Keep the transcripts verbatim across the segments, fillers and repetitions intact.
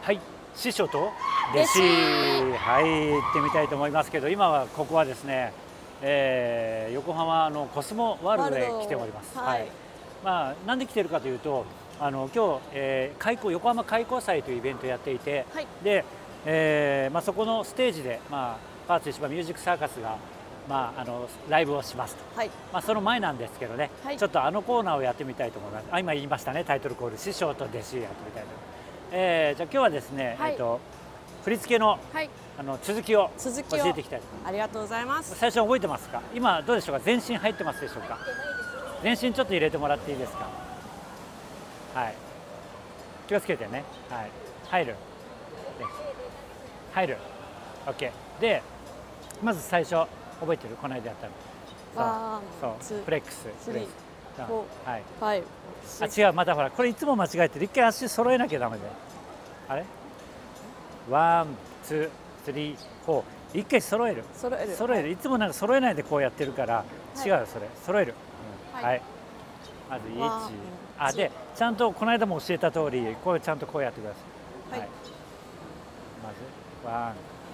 はい、師匠と弟子、はい、行ってみたいと思いますけど、今はここはですね、えー、横浜のコスモワールドへ来ております。はい、はい、まあ、なんで来てるかというと、あの今日、えー、開港横浜開港祭というイベントをやっていて、はい、で、えーまあ、そこのステージで、まあ、パーツ石破ミュージックサーカスが、まあ、あのライブをしますと、はい、まあ、その前なんですけどね、はい、ちょっとあのコーナーをやってみたいと思います。あ、今言いましたね、タイトルコール、師匠と弟子やってみたいと。えー、じゃあ今日はですね、はい、えっと振り付けの、はい、あの続きを教えていきたい。 ありがとうございます。 最初覚えてますか？今どうでしょうか？全身入ってますでしょうか？全身ちょっと入れてもらっていいですか？はい。気をつけてね。はい。入る。入る。オッケー。で、まず最初覚えてる？この間やったの。そう。そう。フレックス。フレックス。はい。はい。あ、違う、またほら、これいつも間違えてる。一回足揃えなきゃダメで。あれ？ワン、ツー、スリー、フォー。一回揃える。揃える。揃える。いつもなんか揃えないでこうやってるから、違う、それ。揃える。はい。まずいち。あ、で、ちゃんとこの間も教えた通り、こうちゃんとこうやってください。はい。まず、ワン。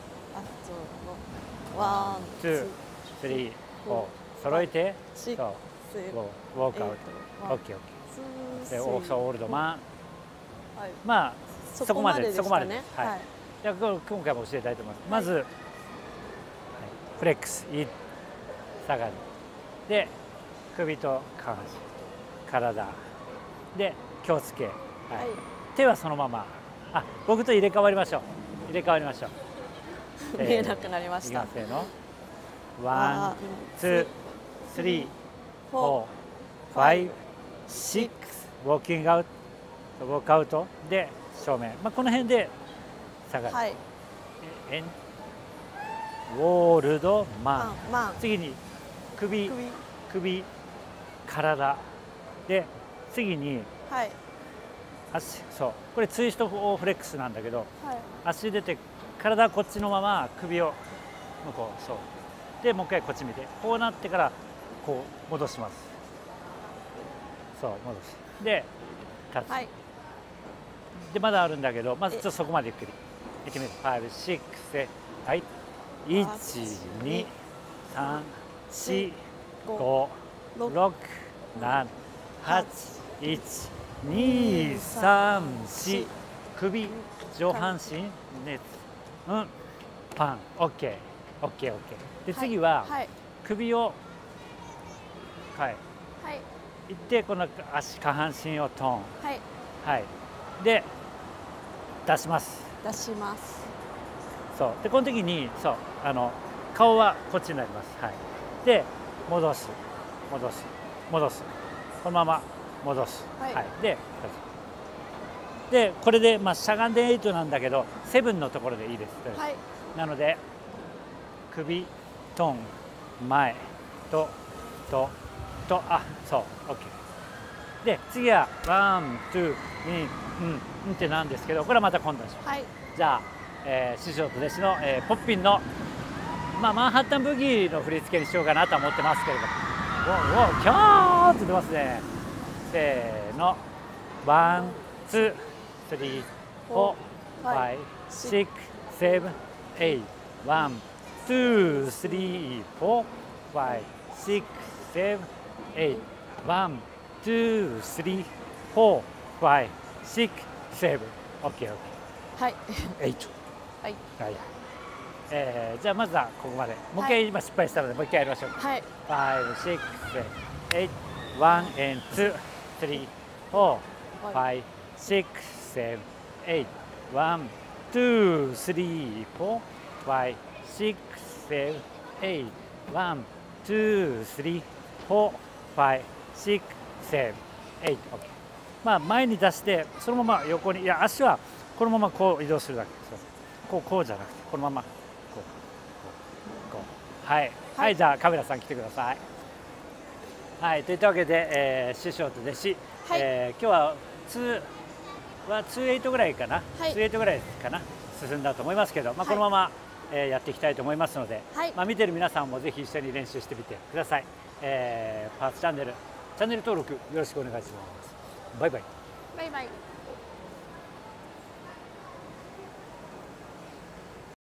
ワン、ツー、スリー、フォー。揃えて。そう。ウォークアウト。オッケーオッケー。で、オーソオールドマン。まあそこまでそこまでです。はい。じゃあ今回も教えたいと思います。まずフレックス、い下がる。で、首と下半身、体で気をつけ。はい。手はそのまま。あ、僕と入れ替わりましょう。入れ替わりましょう。見えなくなりました。 せーの。ワン、ツー、スリー、フォー、ファイブ、シックス、ウォーキングアウト、ウォークアウトで正面、まあこの辺で下がる。はい。エン、ウォールドマン。マン。次に首、首、首、体で次に、はい。足、そう。これツイストフレックスなんだけど、はい、足出て体はこっちのまま首を向こう、そう。でもう一回こっち見て、こうなってからこう戻します。そう戻す。で立つ。はい、でまだあるんだけど、まずちょっとそこまでゆっくりいってみる。ファイブ、シックス、はい。いち、に、さん、し、ご、ろく、なな、はち、いち、に、さん、し、首、上半身、熱、うん、パン、オッケー、オッケー、オッケー。で次は首を、はい。いってこの足下半身をトーン。はい。はい。で出します。 出します。 そうでこの時にそうあの顔はこっちになります。はい。で戻す戻す戻すこのまま戻す。はい。はい、ででこれでまあしゃがんでエイトなんだけどセブンのところでいいです。はい。なので首トン前とととあそう OK で次はワンツーにうんうんってなんですけどこれはまた今度にします。はい、じゃあ、えー、師匠と弟子の、えー、ポッピンの、まあ、マンハッタンブギーの振り付けにしようかなと思ってますけれどもおおキャーって出ますね。せーのワンツースリーフォーファイブシックスセブンエイトワンツースリーフォーファイブシックスセブンエイトワンツースリーフォーファイブシックスセブンオッケーオッケーはいエイトはいはい、えー、じゃあまずはここまでもう一回今失敗したのでもう一回やりましょう。はいファイブシックスセブンエイトワンエンツースリーフォーファイブシックスセブンエイトワンツースリーフォーファイブシックスセブンエイトワンツースリーフォーファイブシックスセブンエイトオッケー。まあ前に出してそのまま横にいや足はこのままこう移動するだけ。そうこうこうじゃなくてこのままこうこうこうはい、はい、はい、じゃあカメラさん来てください。はいといったわけで、えー、師匠と弟子、はい、えー、今日はツーはツーエイトぐらいかな、はい、ツーエイトぐらいかな進んだと思いますけど、まあこのまま、はい、えー、やっていきたいと思いますので、はい、まあ見てる皆さんもぜひ一緒に練習してみてください。えー、パーツチャンネルチャンネル登録よろしくお願いします。バイバイ。 バイバイ。